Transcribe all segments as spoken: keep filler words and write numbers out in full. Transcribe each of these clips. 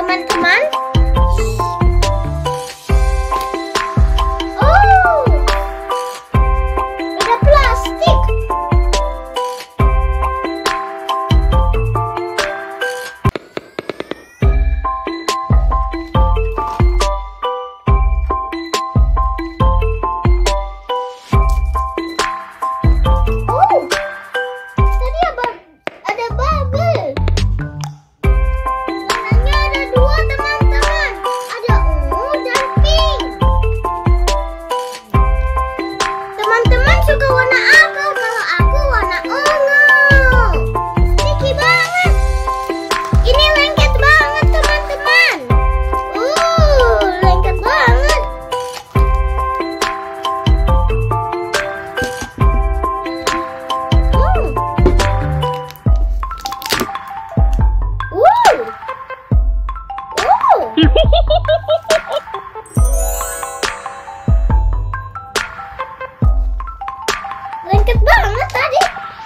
teman-teman. Lengket banget tadi.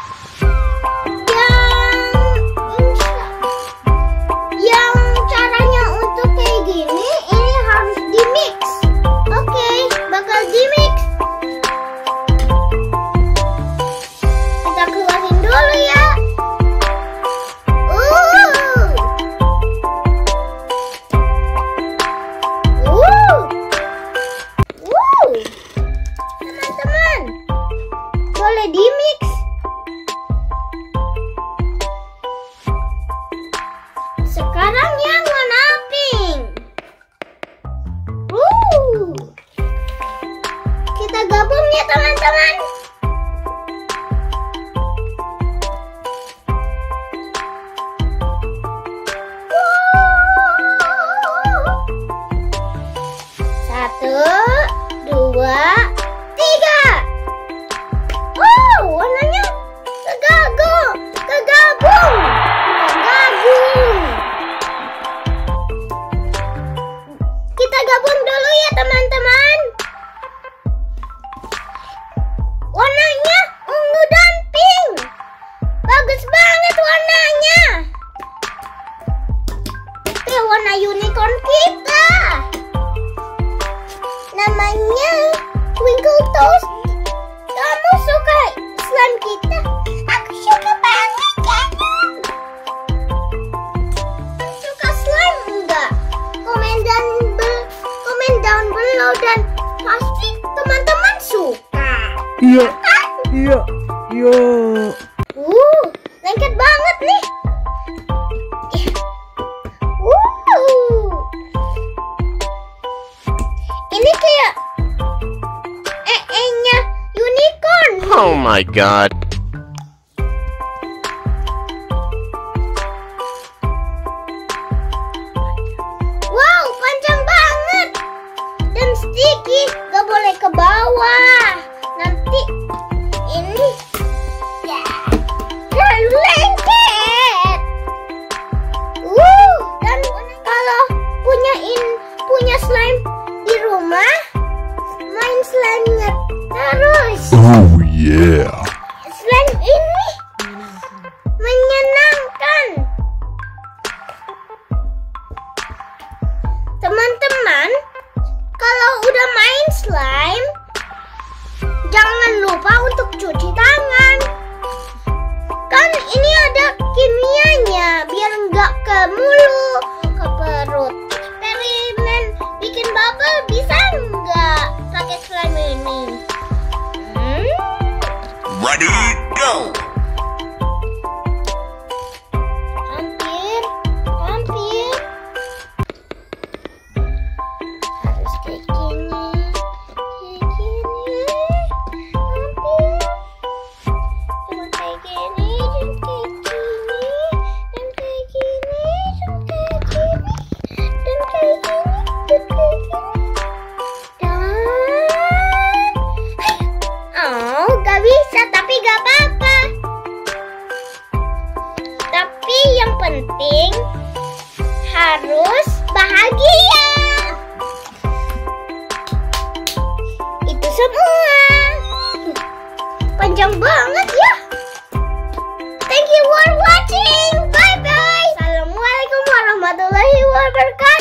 Yang yang caranya untuk kayak gini, ini harus di mix. Oke, bakal di mix. Kita keluarin dulu ya. Uh. Uh. Uh. Teman-teman, boleh di mix. Sekarang yang warna pink. Uh. Kita gabung ya teman-teman. Satu, dua, tiga. Wow, warnanya kegabung, kegabung, kegabung. Kita gabung dulu ya teman-teman. Warnanya ungu dan pink. Bagus banget warnanya. Itu warna unicorn kita. Namanya Twinkle Toast. Kamu suka slime kita? Aku suka banget, Jangan. Suka slime enggak? Komen dan be- komen down below dan pasti teman-teman suka. Iya, iya, iya. Uh, lengket banget nih. Uh, ini kayak ee-nya unicorn. Oh my god. Wow, panjang banget dan sticky, gak boleh ke bawah. Nanti ini ya terlalu lengket. Uh, dan kalau punyain punya slime di rumah, main slime-nya terus. Oh yeah. Slime ini menyenangkan. Teman-teman, kalau udah main slime, jangan lupa untuk cuci tangan. Kan ini ada kimianya biar nggak ke mulut, ke perut. Eksperimen bikin bubble bisa nggak pakai slime ini? Hmm? Ready, go. Hampir, hampir. Harus kayak gini, kayak gini. Hampir. Cuma kayak gini, dan kayak gini, dan kayak gini, dan kayak gini, dan kayak gini, dan kayak gini. Dan, oh, gak bisa, tapi gak apa-apa. Tapi yang penting harus bahagia. Itu semua. Panjang banget ya. Thank you for watching. Bye bye. Assalamualaikum warahmatullahi wabarakatuh. wabarakatuh.